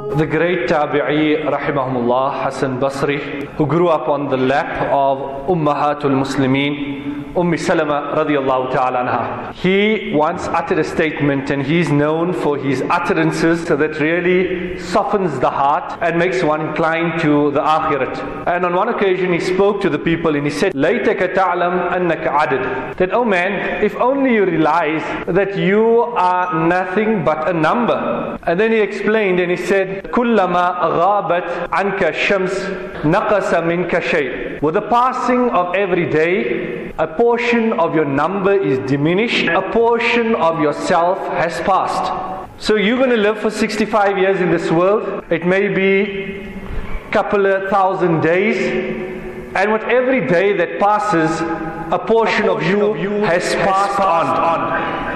The great Tabi'i, rahimahumullah, Hassan Basri, who grew up on the lap of Ummahatul Muslimeen, Salama radiyallahu ta'ala anha. He once uttered a statement, and he's known for his utterances that really softens the heart and makes one inclined to the akhirat. And on one occasion he spoke to the people and he said, Laytaka ta'lam annaka adad. That, oh man, if only you realize that you are nothing but a number. And then he explained and he said, Kullama ghabat anka shams naqasa minka shay. With the passing of every day, a portion of your number is diminished, a portion of yourself has passed. So you're going to live for 65 years in this world. It may be a couple of thousand days, and with every day that passes, a portion of you has passed on.